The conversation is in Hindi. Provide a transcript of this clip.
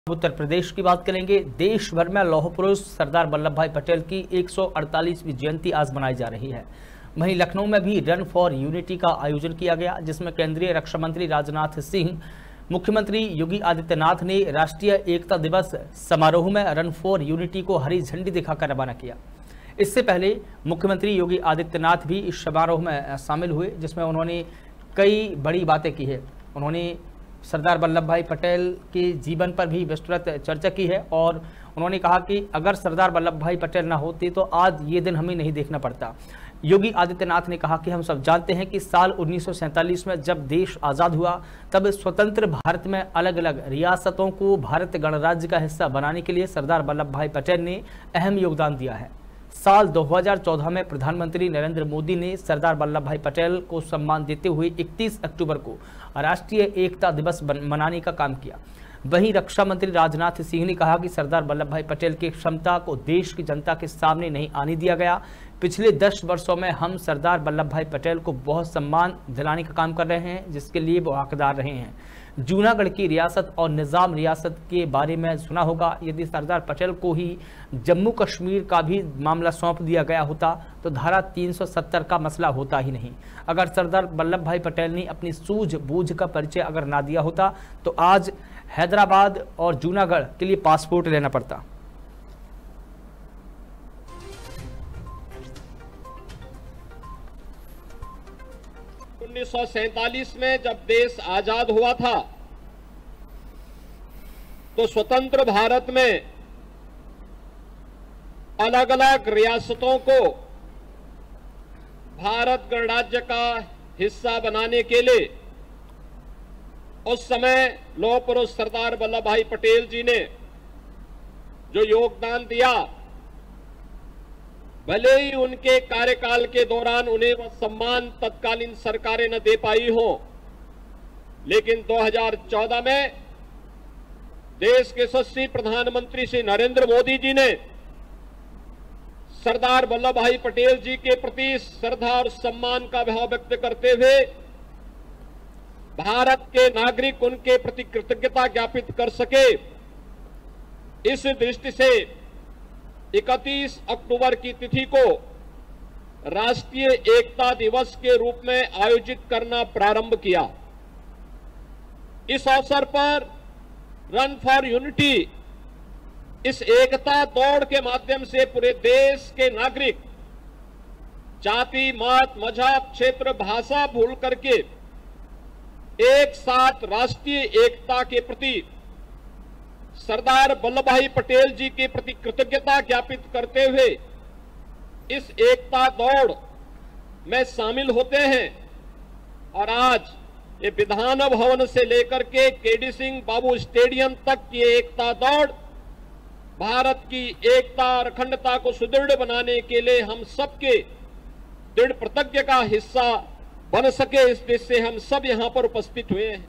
उत्तर प्रदेश की बात करेंगे। देश भर में लौह पुरुष सरदार वल्लभ भाई पटेल की 148वीं जयंती आज मनाई जा रही है। वहीं लखनऊ में भी रन फॉर यूनिटी का आयोजन किया गया, जिसमें केंद्रीय रक्षा मंत्री राजनाथ सिंह, मुख्यमंत्री योगी आदित्यनाथ ने राष्ट्रीय एकता दिवस समारोह में रन फॉर यूनिटी को हरी झंडी दिखाकर रवाना किया। इससे पहले मुख्यमंत्री योगी आदित्यनाथ भी इस समारोह में शामिल हुए, जिसमें उन्होंने कई बड़ी बातें की है। उन्होंने सरदार वल्लभ भाई पटेल के जीवन पर भी विस्तृत चर्चा की है और उन्होंने कहा कि अगर सरदार वल्लभ भाई पटेल ना होते तो आज ये दिन हमें नहीं देखना पड़ता। योगी आदित्यनाथ ने कहा कि हम सब जानते हैं कि साल 1947 में जब देश आज़ाद हुआ तब स्वतंत्र भारत में अलग अलग रियासतों को भारत गणराज्य का हिस्सा बनाने के लिए सरदार वल्लभ भाई पटेल ने अहम योगदान दिया है। साल 2014 में प्रधानमंत्री नरेंद्र मोदी ने सरदार वल्लभ भाई पटेल को सम्मान देते हुए 31 अक्टूबर को राष्ट्रीय एकता दिवस मनाने का काम किया। वहीं रक्षा मंत्री राजनाथ सिंह ने कहा कि सरदार वल्लभ भाई पटेल की क्षमता को देश की जनता के सामने नहीं आने दिया गया। पिछले 10 वर्षों में हम सरदार वल्लभ भाई पटेल को बहुत सम्मान दिलाने का काम कर रहे हैं, जिसके लिए वो हकदार रहे हैं। जूनागढ़ की रियासत और निज़ाम रियासत के बारे में सुना होगा। यदि सरदार पटेल को ही जम्मू कश्मीर का भी मामला सौंप दिया गया होता तो धारा 370 का मसला होता ही नहीं। अगर सरदार वल्लभ भाई पटेल ने अपनी सूझबूझ का परिचय अगर ना दिया होता तो आज हैदराबाद और जूनागढ़ के लिए पासपोर्ट लेना पड़ता। उन्नीस 1947 में जब देश आजाद हुआ था तो स्वतंत्र भारत में अलग अलग रियासतों को भारत गणराज्य का हिस्सा बनाने के लिए उस समय लौह पुरुष सरदार वल्लभ भाई पटेल जी ने जो योगदान दिया, भले ही उनके कार्यकाल के दौरान उन्हें वह सम्मान तत्कालीन सरकारें न दे पाई हो, लेकिन 2014 में देश के यशस्वी प्रधानमंत्री श्री नरेंद्र मोदी जी ने सरदार वल्लभ भाई पटेल जी के प्रति श्रद्धा और सम्मान का भाव व्यक्त करते हुए भारत के नागरिक उनके प्रति कृतज्ञता ज्ञापित कर सके, इस दृष्टि से 31 अक्टूबर की तिथि को राष्ट्रीय एकता दिवस के रूप में आयोजित करना प्रारंभ किया। इस अवसर पर रन फॉर यूनिटी, इस एकता दौड़ के माध्यम से पूरे देश के नागरिक जाति, मत, मजहब, क्षेत्र, भाषा भूल करके एक साथ राष्ट्रीय एकता के प्रति, सरदार वल्लभ भाई पटेल जी के प्रति कृतज्ञता ज्ञापित करते हुए इस एकता दौड़ में शामिल होते हैं। और आज ये विधान भवन से लेकर के केडी सिंह बाबू स्टेडियम तक ये एकता दौड़ भारत की एकता और अखंडता को सुदृढ़ बनाने के लिए हम सबके दृढ़ प्रतिज्ञा का हिस्सा बन सके, इस देश से हम सब यहां पर उपस्थित हुए हैं।